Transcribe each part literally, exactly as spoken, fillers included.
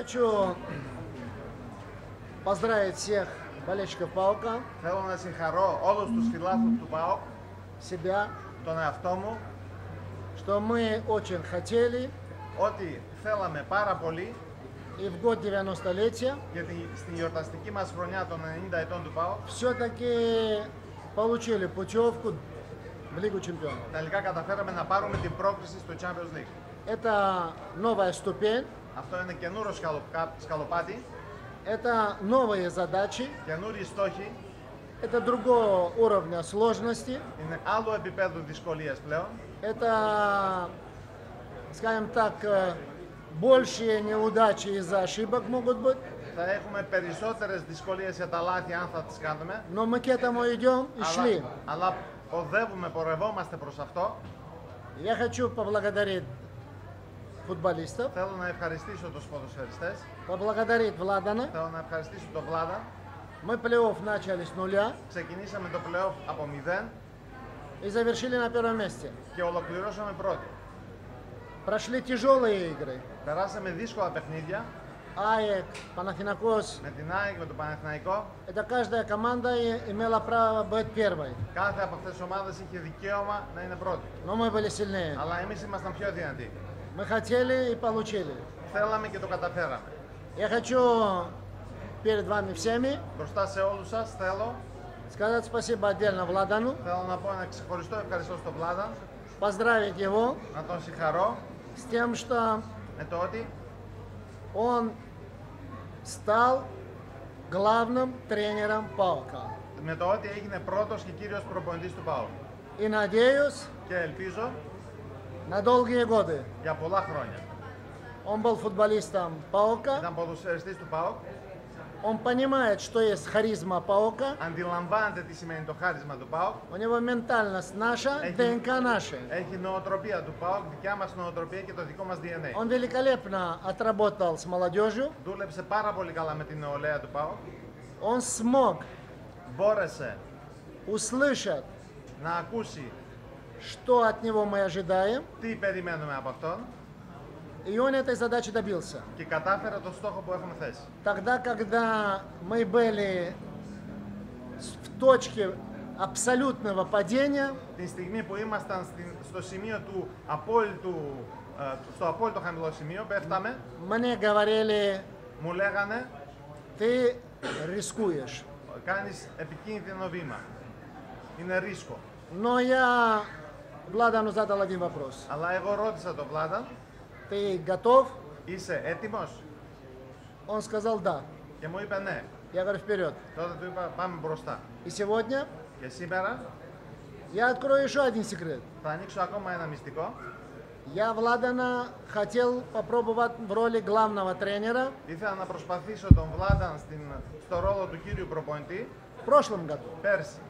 хочу поздравить всех болельщиков ΠΑΟΚ, Θέλω να συγχαρώ όλους τους φιλάθλους του ΠΑΟΚ, себя, τον εαυτό μου, что мы очень хотели ότι θέλαμε πάρα πολύ и в год девяностолетия γιατί στην γιορταστική μας χρονιά των ενενήντα ετών του ΠΑΟΚ все-таки получили путевку в Лигу Чемпионов. τελικά καταφέραμε να πάρουμε την πρόκριση στο Champions League. Это новая ступень, Αυτό είναι καινούριο σκαλοπα- σκαλοπάτι, это новые задачи, καινούριοι στόχοι, это другого уровня сложности, είναι άλλο επίπεδο δυσκολίας πλέον. это, скажем так, э, большие неудачи из-за ошибок могут быть, Θα έχουμε περισσότερες δυσκολίες για τα λάθη αν θα τις κάνουμε, но мы к этому идем и шли. αλλά, αλλά οδεύουμε, πορευόμαστε προς αυτό. Я хочу поблагодарить футболистов, Θέλω να ευχαριστήσω τους ποδοσφαιριστές, поблагодарить Владана. θέλω να ευχαριστήσω τον Βλάδα. Мы плей-офф начали с нуля Ξεκινήσαμε το play-off από μηδέν и завершили на первом месте. και ολοκληρώσαμε πρώτοι. Прошли тяжелые игры. Περάσαμε δύσκολα παιχνίδια АЕК, Панαθηναϊκός. με την ΑΕΚ, με τον Παναθηναϊκό. Это каждая команда и- имела право быть первой. Κάθε από αυτές τις ομάδες είχε δικαίωμα να είναι πρώτη. Но мы были сильнее. Αλλά εμείς ήμασταν πιο δυνατοί. Мы хотели и получили. Θέλαμε και το καταφέραμε. Я хочу перед вами всеми Μπροστά σε όλους σας θέλω, сказать спасибо отдельно Владану, θέλω να πω ένα ξεχωριστό ευχαριστώ στον Βλάδα, поздравить его να τον συγχαρώ с тем, что με το ότι он стал главным тренером ΠΑΟΚ. με το ότι έγινε πρώτος και κύριος προπονητής του ΠΑΟΚ. И надеюсь, Και ελπίζω на долгие годы. για πολλά χρόνια. Он был футболистом ΠΑОΚ, Ήταν ποδοσφαιριστής του ΠΑΟΚ, он понимает, что есть харизма ΠΑОК, αντιλαμβάνεται τι σημαίνει το χάρισμα του ΠΑΟΚ, у него ментальность наша, Έχει- ДНК наша. έχει νοοτροπία του ΠΑΟΚ, δικιά μας νοοτροπία και το δικό μας ντι εν έι. Он великолепно отработал с молодежью, Δούλεψε πάρα πολύ καλά με την νεολαία του ΠΑΟΚ, он смог μπόρεσε услышать, να ακούσει что от него мы ожидаем, τι περιμένουμε από αυτόν и он этой задачи добился. και κατάφερε το στόχο που έχουμε θέσει. Тогда, когда мы были в точке абсолютного падения, Τη στιγμή που ήμασταν στην- στο σημείο του απόλυτου, ε, στο απόλυτο χαμηλό σημείο, πέφταμε, мне говорили, μου λέγανε ты рискуешь. κάνεις επικίνδυνο βήμα. Είναι ρίσκο. Но я Владану задал один вопрос. Αλλά εγώ ρώτησα τον Βλάτα, Ты готов? είσαι έτοιμος? Он сказал да. Και μου είπε ναι. Я говорю, вперед. Τότε του είπα πάμε μπροστά. И сегодня Και σήμερα я открою еще один секрет. θα ανοίξω ακόμα ένα μυστικό. Я Владана хотел попробовать в роли главного тренера Ήθελα να προσπαθήσω τον Βλάταν στην, στο ρόλο του κύριου προπονητή в прошлом году. πέρσι.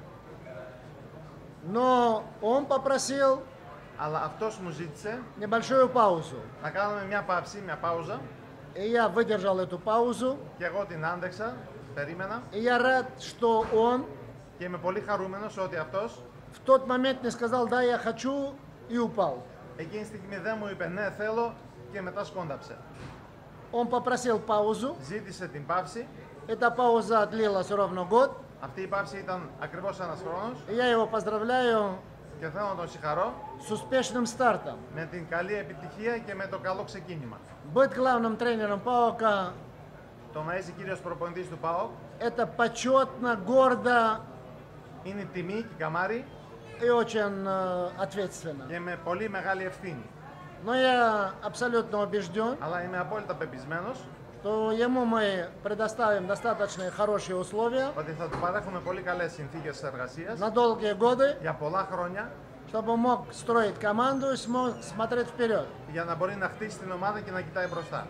Но он πопросил Αλλά αυτός μου ζήτησε небольшую паузу. να κάνουμε μια παύση, μια пауза И я выдержал эту паузу. και εγώ την άντεξα, περίμενα И я рад, что он και είμαι πολύ χαρούμενος ότι αυτός в тот момент не сказал, да, я хочу, и упал. εκείνη τη στιγμή δεν μου είπε ναι θέλω και μετά σκόνταψε. Он πопросил паузу. Ζήτησε την παύση. Эта пауза длилась ровно год. Αυτή η παύση ήταν ακριβώς ένας χρόνος И я его поздравляю και θέλω να τον συγχαρώ с успешным стартом. με την καλή επιτυχία και με το καλό ξεκίνημα. Быть главным тренером ΠΑΟΚ Το να είσαι κύριος προπονητής του ΠΑΟΚ это почетно, гордо είναι τιμή και καμάρι и очень э, ответственно. και με πολύ μεγάλη ευθύνη. Но я абсолютно убежден, Αλλά είμαι απόλυτα πεπισμένος что ему мы предоставим достаточно хорошие условия ότι θα του παρέχουμε πολύ καλές συνθήκες εργασίας на долгие годы, για πολλά χρόνια чтобы он мог строить команду и смог смотреть вперед. για να μπορεί να χτίσει την ομάδα και να κοιτάει μπροστά.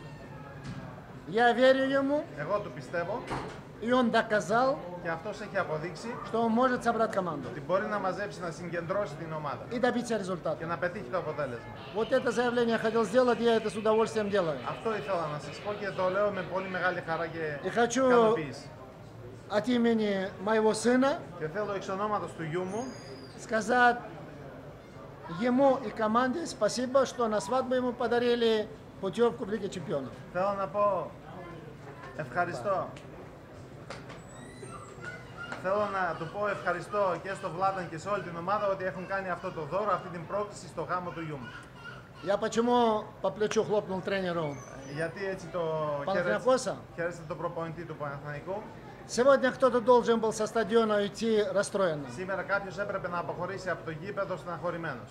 Я верю ему, Εγώ του πιστεύω и он доказал, και αυτός έχει αποδείξει что он может собрать команду ότι μπορεί να μαζέψει, να συγκεντρώσει την ομάδα и добиться результата. και να πετύχει το αποτέλεσμα. Вот это заявление я хотел сделать, я это с удовольствием делаю. Αυτό ήθελα να σας πω και το λέω με πολύ μεγάλη χαρά και И хочу ικανοποίηση. от имени моего сына Και θέλω εξ ονόματος του γιού μου сказать ему и команде спасибо, что на свадьбу ему подарили путевку в Лиге Чемпионов. Θέλω να πω ευχαριστώ. Θέλω να του πω ευχαριστώ και στο Βλάταν και σε όλη την ομάδα ότι έχουν κάνει αυτό το δώρο, αυτή την πρόκληση στο γάμο του γιού μου. Я почему по плечу хлопнул тренеру? Γιατί έτσι το Παναθηναϊκόσα. χαίρεστε τον προπονητή του Παναθηναϊκού. Сегодня кто-то должен был со стадиона уйти расстроенным. Σήμερα κάποιος έπρεπε να αποχωρήσει από το γήπεδο στεναχωρημένος.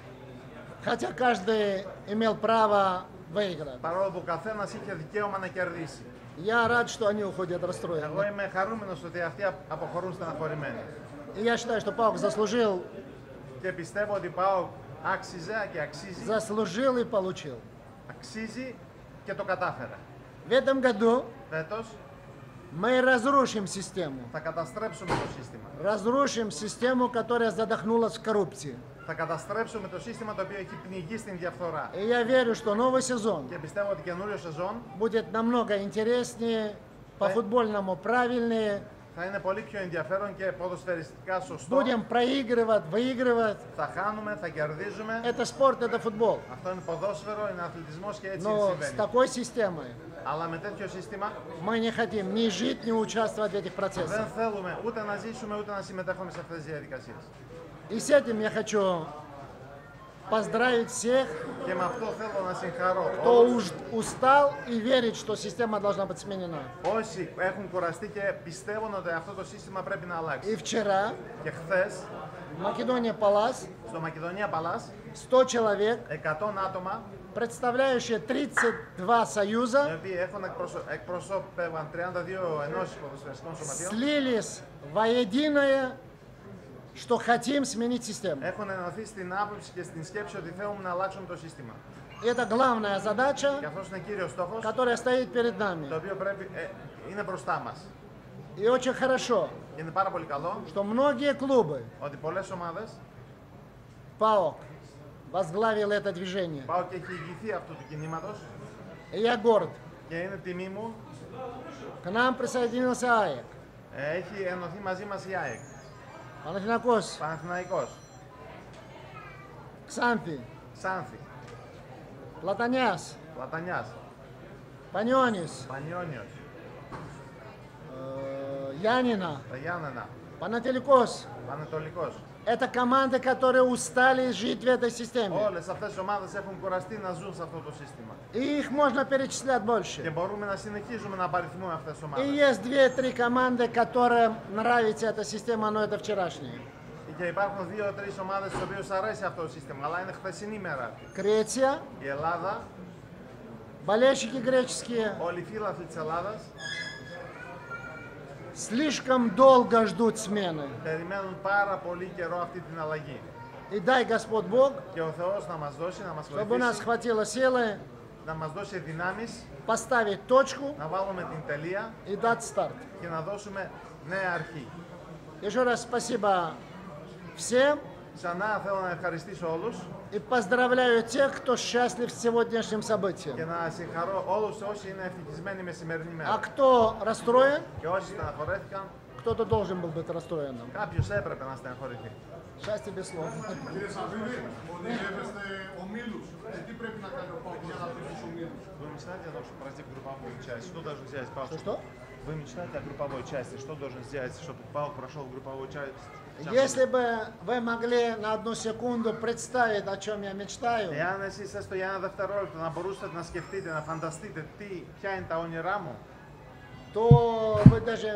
Хотя каждый имел право выиграть. Παρόλο που ο καθένας είχε δικαίωμα να κερδίσει. Я рад, что они уходят Εγώ расстроенными. είμαι χαρούμενος ότι αυτοί αποχωρούν στεναχωρημένοι. И я считаю, что Паук заслужил, Και πιστεύω ότι πάω άξιζε και αξίζει, заслужил и получил. αξίζει και το κατάφερε. В этом году Φέτος мы разрушим систему. θα καταστρέψουμε το σύστημα. Разрушим систему, которая задохнулась в коррупции. Θα καταστρέψουμε το σύστημα το οποίο έχει πνιγεί στην διαφθορά. И я верю, что новый сезон Και πιστεύω ότι καινούριο σεζόν будет намного интереснее, по-футбольному правильнее. θα είναι πολύ πιο ενδιαφέρον και ποδοσφαιριστικά σωστό. Будем проигрывать, выигрывать. Θα χάνουμε, θα κερδίζουμε. Это спорт, это футбол. Αυτό είναι ποδόσφαιρο, είναι αθλητισμός και έτσι Но с συμβαίνει. такой системой Αλλά με τέτοιο σύστημα мы не хотим ни жить, ни участвовать в этих δεν процессах. θέλουμε ούτε να ζήσουμε ούτε να συμμετέχουμε σε αυτές τις διαδικασίες. И с этим я хочу поздравить всех, Και με αυτό θέλω να συγχαρώ кто όλους уж устал и верит, что система должна быть сменена. όσοι έχουν κουραστεί και πιστεύουν ότι αυτό το σύστημα πρέπει να И αλλάξει. вчера Και χθες в Македония Палас στο Μακεδονία Παλάς сто человек, εκατό άτομα представляющие тридцать два οι союза, οποίοι έχουν εκπροσω... εκπροσώπευαν τριάντα δύο ενώσεις ποδοσφαιριστικών σωματείων слились воединое, что хотим сменить систему. έχουν ενωθεί στην άποψη και στην σκέψη ότι θέλουμε να αλλάξουμε το σύστημα. И это главная Και задача, αυτός είναι κύριος στόχος, которая стоит перед το нами. οποίο πρέπει, ε, είναι μπροστά μας. И очень хорошо, Και είναι πάρα πολύ καλό что многие клубы, ότι πολλές ομάδες ΠΑΟΚ, возглавил это движение. πάω και έχει ηγηθεί αυτού του κινήματος И я горд. και είναι τιμή μου. К нам присоединился ΑΕΚ, Ε, έχει ενωθεί μαζί μας η ΑΕΚ, Παναθηναϊκός, Παναθηναϊκός, Ξάνθη, Ξάνθη, Πλατανιάς, Πλατανιάς, Πανιώνης, Πανιόνιος, э, Янина, τα Γιάννενα, Панателикос. Πανετολικός. Это команды, которые устали жить в этой системе. Όλες αυτές οι ομάδες έχουν κουραστεί να ζουν σε αυτό το σύστημα. И их можно перечислять Και больше. μπορούμε να συνεχίζουμε να απαριθμούμε αυτές τις И ομάδες. есть две-три команды, которым нравится эта система, но это вчерашняя. Και υπάρχουν δύο-τρεις ομάδες στις οποίες αρέσει αυτό το σύστημα, αλλά είναι χθεσινή μέρα. Κρέτια, Η Ελλάδα, болельщики греческие, όλοι οι φίλαθλοι της Ελλάδας слишком долго ждут смены. περιμένουν πάρα πολύ καιρό αυτή την αλλαγή. И дай Господь Бог, Και ο Θεός να μας δώσει, να μας чтобы у нас βοηθήσει, хватило силы να μας δώσει δυνάμεις, поставить точку να βάλουμε την τελεία и дать старт. και να δώσουμε νέα αρχή. Еще раз спасибо всем Ξανά θέλω να ευχαριστήσω όλους и поздравляю тех, кто счастлив с сегодняшним και событием. να συγχαρώ όλους όσοι είναι ευτυχισμένοι με σημερινή А μέρα. кто расстроен, Και όσοι στεναχωρέθηκαν, кто-то должен был быть расстроенным. κάποιος έπρεπε να στεναχωρηθεί. Счастье без слов. Κύριε Σαββίδη, ονειρεύεστε ομίλους. Ε, τι πρέπει να κάνει ο ΠΑΟΚ για να βρει τους ομίλους? Вы мечтаете о том, чтобы пройти в групповую часть? Что должен сделать ПАОК? Что, что? Вы мечтаете о групповой части? Что должен сделать, чтобы ПАОК прошел в групповую часть? Если бы вы могли на одну секунду представить, о чем я мечтаю, Εάν εσείς έστω για ένα δευτερόλεπτο να μπορούσατε να σκεφτείτε, να φανταστείτε τι, ποια είναι τα όνειρά μου, то вы даже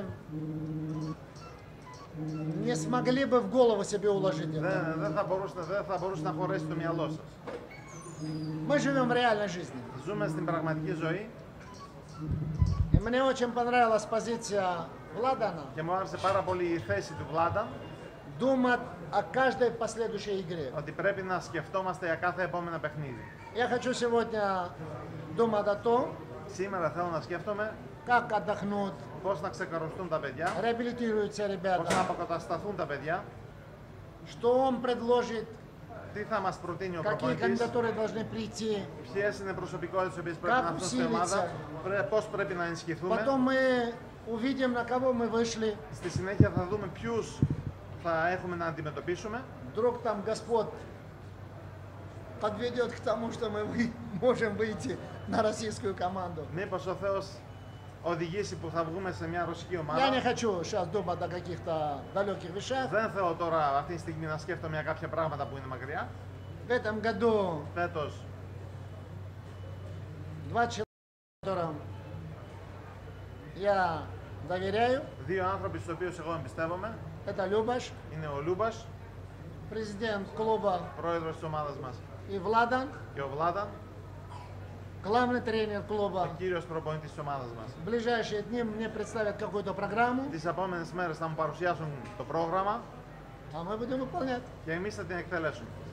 не смогли бы в голову себе уложить это. δεν, δεν, θα μπορούσατε, δεν θα μπορούσε να χωρέσει το μυαλό σας. Мы живем в реальной жизни. Ζούμε στην πραγματική ζωή И мне очень понравилась позиция Владана και μου άρεσε πάρα πολύ η θέση του Βλάντα думать о каждой последующей игре. ότι πρέπει να σκεφτόμαστε για κάθε επόμενο παιχνίδι. Я хочу сегодня думать о том, Σήμερα θέλω να σκέφτομαι как отдохнут, πώς να ξεκαρωστούν τα παιδιά, реабилитируются πώς ребята, να αποκατασταθούν τα παιδιά, что он предложит, τι θα μας προτείνει ο какие προπονητής, κандидатуры должны прийти. ποιες είναι οι προσωπικότητες οι οποίες πρέπει Как να έρθουν στην ομάδα, усилиться. πρέ- πώς πρέπει να ενισχυθούμε. Потом мы увидим, на кого мы вышли. Στη συνέχεια θα δούμε ποιους θα έχουμε να αντιμετωπίσουμε. Вдруг там Господь подведет к тому, что мы вы- можем выйти на российскую команду. Μήπως ο Θεός οδηγήσει που θα βγούμε σε μια ρωσική Я не ομάδα. хочу сейчас думать о каких-то далеких вещах. Δεν θέλω τώρα αυτή τη στιγμή να σκέφτομαι για κάποια πράγματα που είναι μακριά. В этом году Φέτος два человека, которым я доверяю. δύο άνθρωποι στους οποίους εγώ εμπιστεύομαι. Это Любаш, Είναι ο Λούμπας, президент клуба, πρόεδρος της ομάδας μας, и Владан, και ο Βλάταν, главный тренер ο клуба. κύριος προπονητής της ομάδας μας. В ближайшие дни мне представят какую-то программу, Τις επόμενες μέρες θα μου παρουσιάσουν το πρόγραμμα а мы будем выполнять. και εμείς θα την εκτελέσουμε.